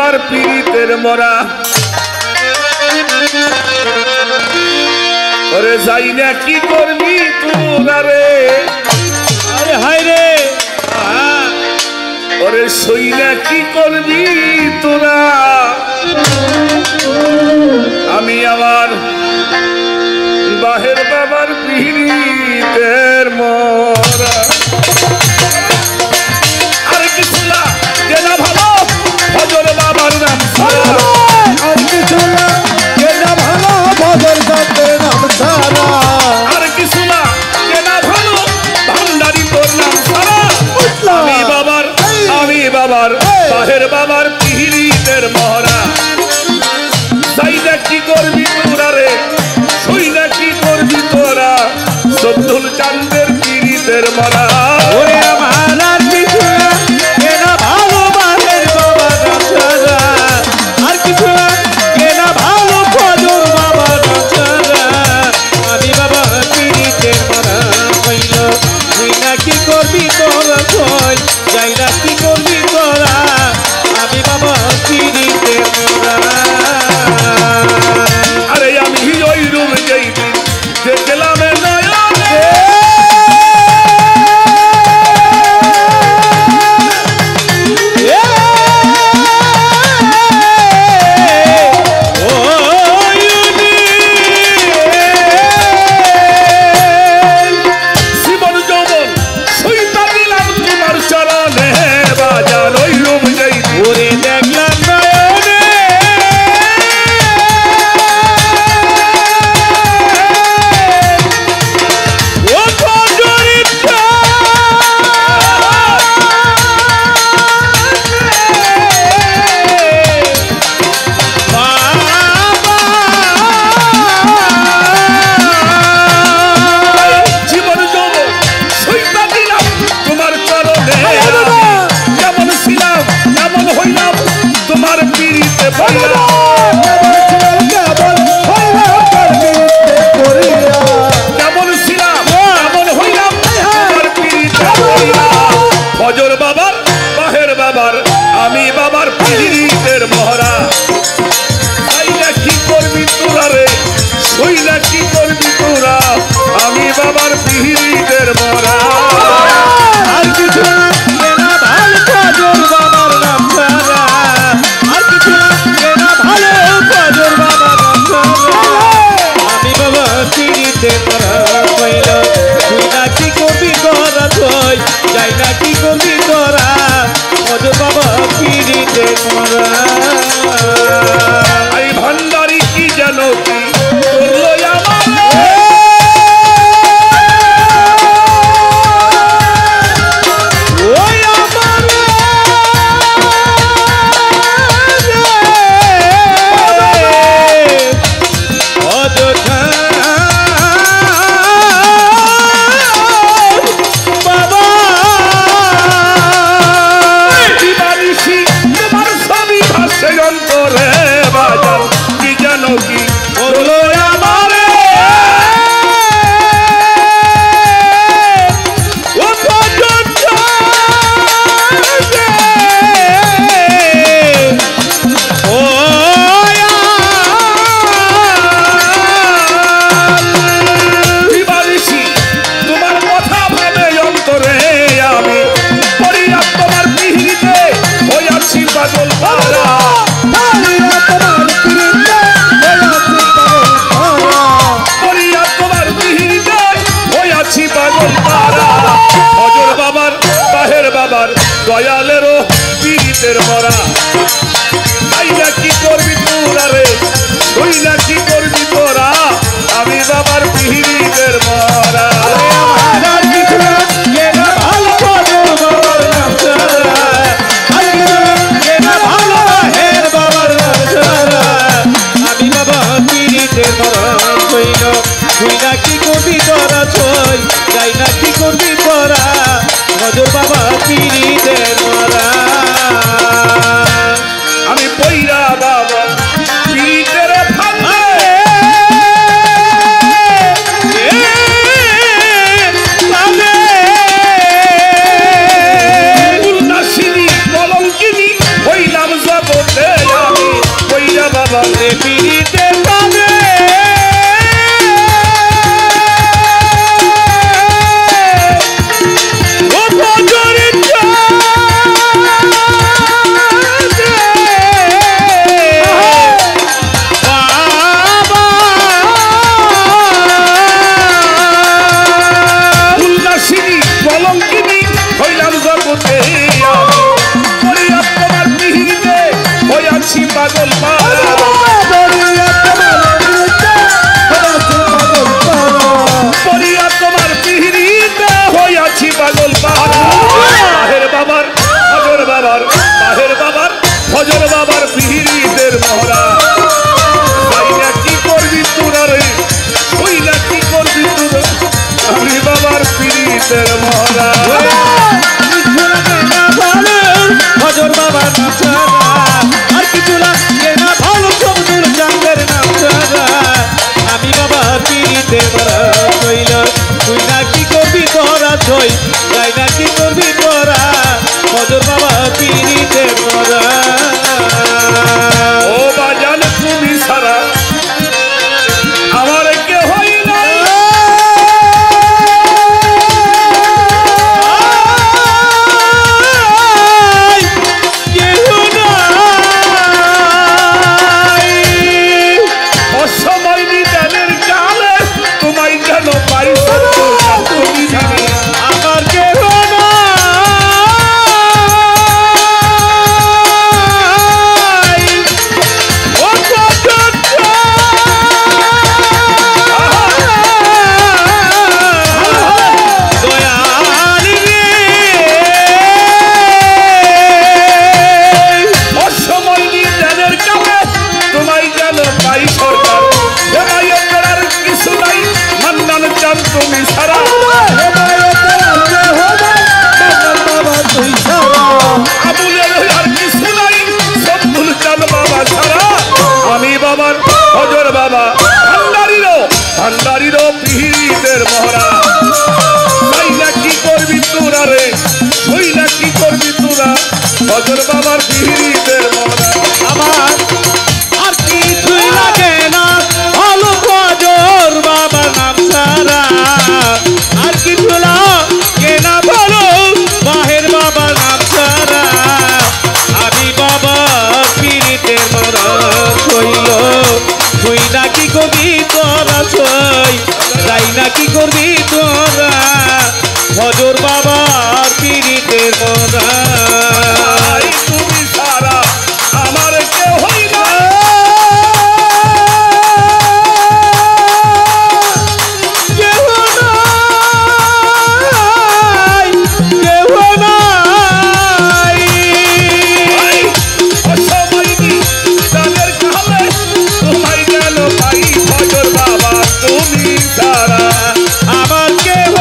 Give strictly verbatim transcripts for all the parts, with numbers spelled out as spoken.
বাবার পীড়িতের মরা ওরে যাই না কি করবি তোরা রে আরে হায় রে ওরে সই না কি করবি তোরা আমি আমার বাহের বাবার পীড়িতের মরা আর কিছু না কেনা ভালো ভজর বাবার নাম সারা আর কিছু না কেনা ভালো ভজর বাবার নাম সারা আর কিছু না কেনা ভালো ভান্ডারি তোর নাম সারা আমি বাবার আমি বাবার বাহের বাবার পীড়িতের মহরা যাই না কি করবি তোরা রে সই না কি করবি তোরা সব্দুল চাঁদের পীড়িতের মরা ওরে আমার আর কিছু না কেনা ভালো বাহের বাবার নাম সারা আর কিছু না কেনা ভালো ভজর বাবার নাম সারা আমি বাবা পীড়িতের মরা হইল তুই না কি করবি তোরা কই যাই না কি করবি তোরা আমি বাবা পীড়িতের মরা আরে আমি ওই রুম যেই দিন দেখলাম নয়নে জীবন যৌবন সইতা দিলাম তোমার চরণে বাজার ওই রুম যেই ওরে দেখলাম নয়নে ও কজরিতা জীবন যৌবন সইতা দিলাম তোমার চরণে কেমন ছিলাম কেমন হইলাম তোমার পীড়িতে পড়লাম কেমন ছিলাম কেমন হইলাম তোমার পীড়িতে পড়লাম ফজর বাবার বাহের বাবার আমি বাবার পীড়িতের মহরা তাই না কি করবি তোরা রে সই না কি করবি তোরা আমি বাবার পীড়িতের মহরা আর কিছু না কেনা ভালো ভজর বাবার নাম সারা আর কিছু না কেনা ভালো ভজর বাবার নাম সারা আমি বাবা পীড়িতের মরা হইল তুই না কি করবি তোরা তুই যাই না কি করবি তোরা ভজর বাবা পীড়িতের মরা এই ভান্ডারি কি জানো কি করলো আমার ওই আমার অযথা বাবা দিবানিশি তোমার ছবি ভাসে অন্তরে বাজার কি জানো কি করলো আমারে ও পর্যন্ত ও দিবানিশি তোমার কথা ভাবে অন্তরে আমি পড়িয়া তোমার পিহিতে হইয়াছি পাগল পারা পড়িয়া তোমার পিহিতে হইয়াছি পাগল পারা হজর বাবার বাহের বাবার দয়ালেরও পীড়িতের মরা তাই না কি করবি তোরা রে সই না কি করবি তোরা আমি বাবার পীড়িতের মরা আর কিছু না কেনা ভালো ভজর বাবার নাম সারা আর কিছু না কেনা ভালো বাহের বাবার নাম সারা আমি বাবা পীড়িতের মরা হইল তুই না কি করবি তোরা ছই যাই না কি করবি তোরা ভজর বাবা পীড়িতের মরা আমি পইরা বাবা পীড়িতের ফান্দে রে পিড়িতে পাবে ও ফজরের পাগল পরিয়া তোমার পিহিরিতে হইয়াছি পাগল বাহের বাবার ফজর বাবার বাহের বাবার ফজর বাবার পিহিরিদের মহড়া তাইনা কি করবি তোরা রে হইলা কি করবি তোরা আমি বাবার পিহিরিদের মহড়া ফজর বাবার নাচারা আর কিছু লাগে না ভালো সমুদ্র চাঁদের নাচারা আমি বাবা পিড়িতে মারা হইল তুই না কি করবি তোরা ছই তাই না কি করবি তোরা ফজর বাবা পিড়িতে মারা ও বাজান তুমি সারা আমার কে হই না তুমি সারা আবুলের আর কিছু নাই সব ভুল চাল বাবা ছাড়া আমি বাবার ফজর বাবা ভান্ডারিরও ভান্ডারিরও পিহিরিদের মহড়া তাই না কি করবি তোরা রে তুই না কি করবি তোরা ফজর বাবার পিহিরিদের মহড়া আমার আর কিছুই লাগে না ভালো ফজর বাবার নাম ছাড়া আর কিছু লাগে না ভালো বাহের বাবার নাম ছাড়া আমি বাবা পিড়িতে মরা হইল তুই না কি করবি তোরা ছই তাই না কি করবি তোরা ফজর বাবার পিড়িতে মরা তুমি সারা আমার কে হই না তুমি সারা আমার কেহ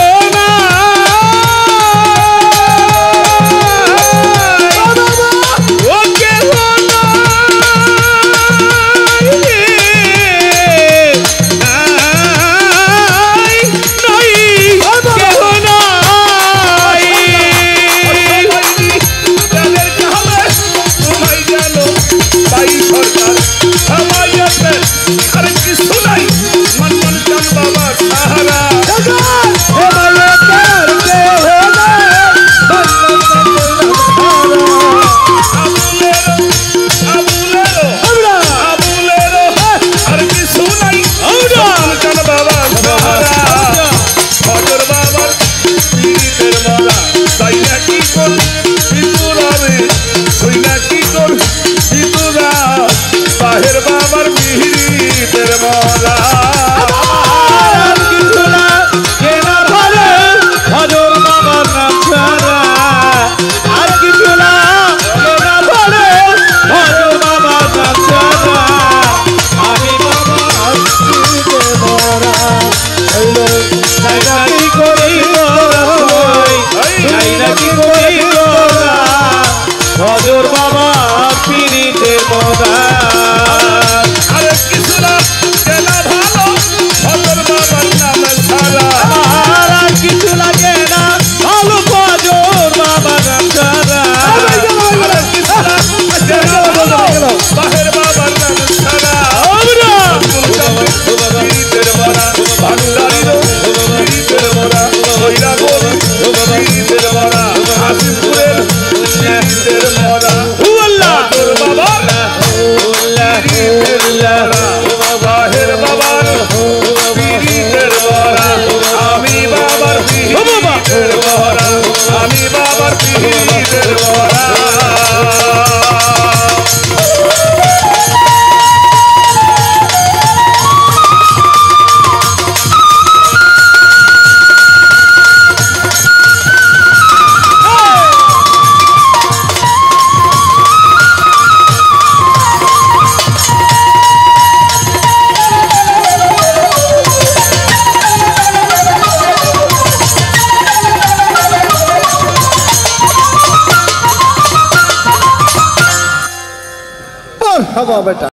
বাহের বাবার নাম সারা খাবো বেটা